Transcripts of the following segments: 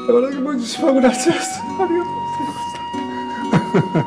La verdad que muchísimas gracias. Arigato.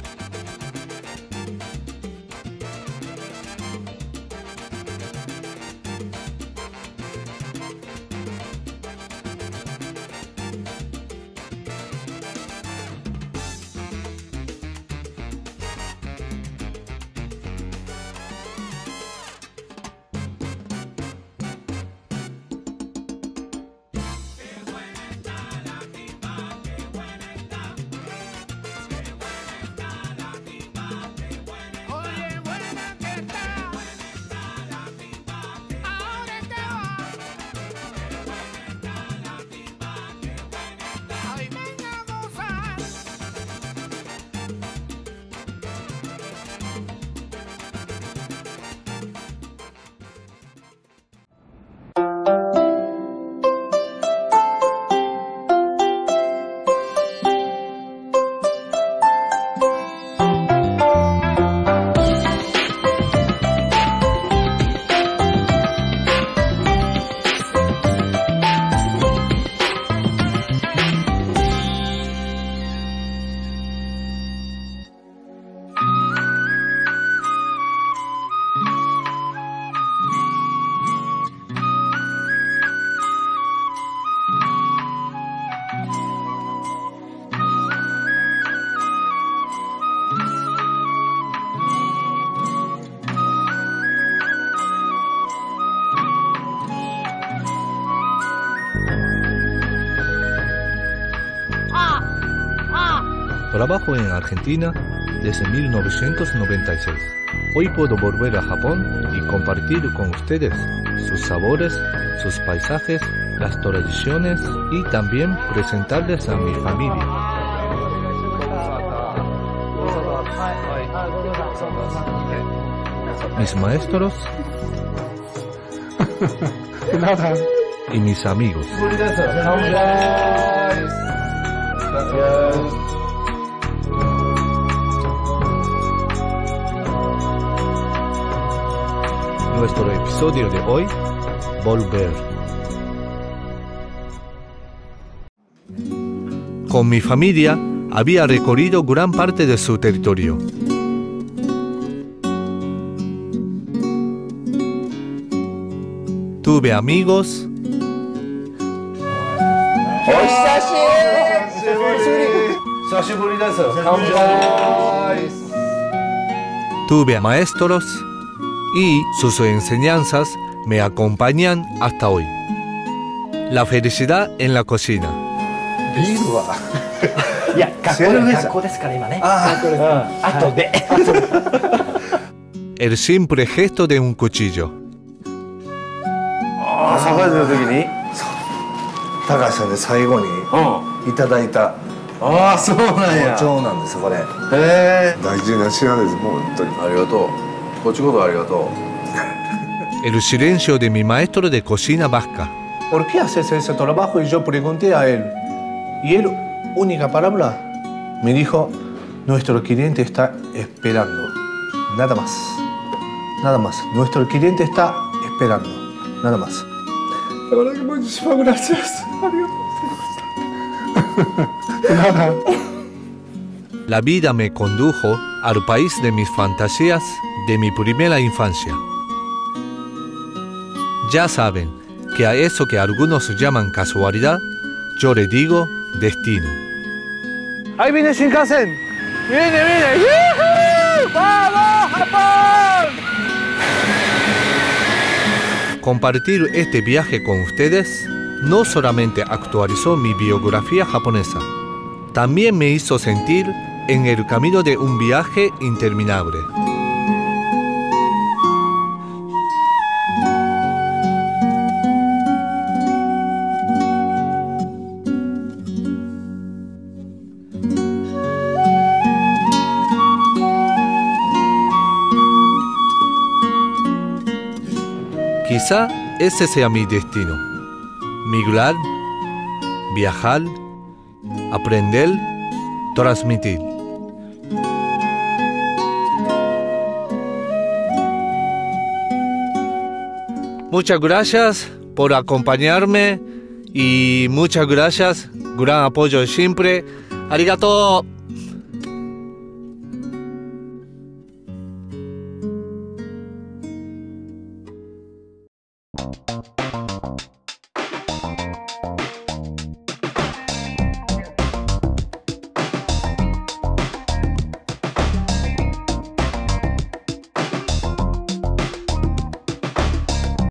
Trabajo en Argentina desde 1996. Hoy puedo volver a Japón y compartir con ustedes sus sabores, sus paisajes, las tradiciones y también presentarles a mi familia. Mis maestros y mis amigos. Nuestro episodio de hoy, volver. Con mi familia había recorrido gran parte de su territorio. Tuve amigos. Tuve maestros y sus enseñanzas me acompañan hasta hoy. La felicidad en la cocina. El simple gesto de un cuchillo. El silencio de mi maestro de cocina vasca. ¿Por qué haces ese trabajo? Y yo pregunté a él. Y él, única palabra, me dijo, nuestro cliente está esperando. Nada más. Nada más. Nuestro cliente está esperando. Nada más. La verdad que muchísimas gracias. La vida me condujo al país de mis fantasías de mi primera infancia. Ya saben que a eso que algunos llaman casualidad, yo le digo destino. ¡Ahí viene Shinkansen! ¡Viene, viene! ¡Yuhu! ¡Vamos, Japón! Compartir este viaje con ustedes no solamente actualizó mi biografía japonesa, también me hizo sentir en el camino de un viaje interminable. Quizá ese sea mi destino. Migrar, viajar, aprender, transmitir. Muchas gracias por acompañarme Y muchas gracias, gran apoyo siempre. Arigato.